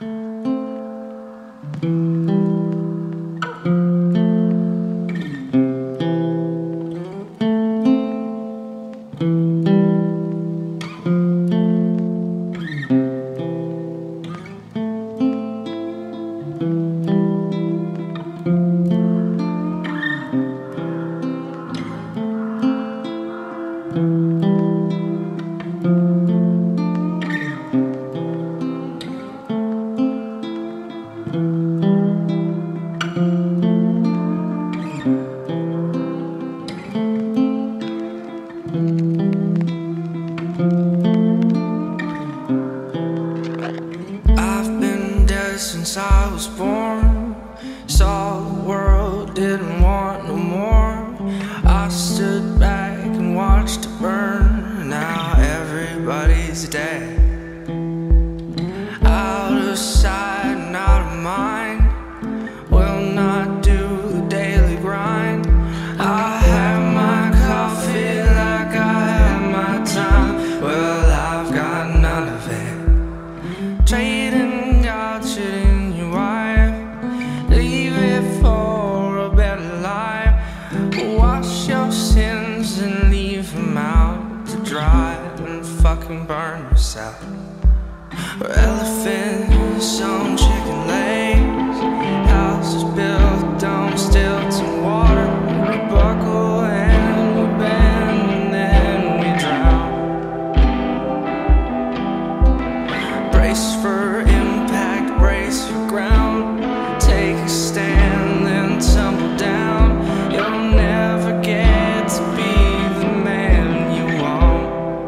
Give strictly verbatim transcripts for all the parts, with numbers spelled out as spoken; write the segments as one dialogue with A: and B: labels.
A: I've been dead since I was born. Saw the world, didn't want no more. I stood back and watched it burn. Now everybody's dead. Out of sight and out of mind. Will not do the daily grind. I had my coffee like I had my time. Well, I've got none of it. Trading God, shooting your wife. Leave it for a better life. Wash your sins and leave them out to dry. And fucking burn yourself. Or elephants on chicken legs. Houses built on stilts and water. We buckle and we bend and then we drown. Brace for impact, brace your ground. Take a stand, then tumble down. You'll never get to be the man you want.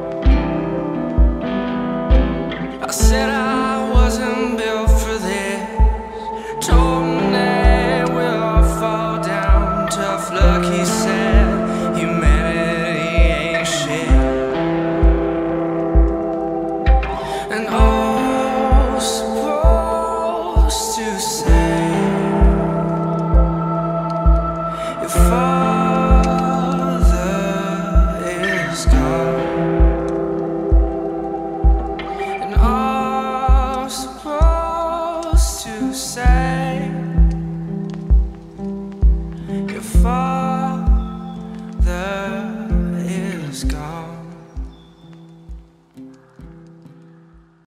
A: I said I wasn't built for this. Told him that we'll all fall down. Tough luck, he said.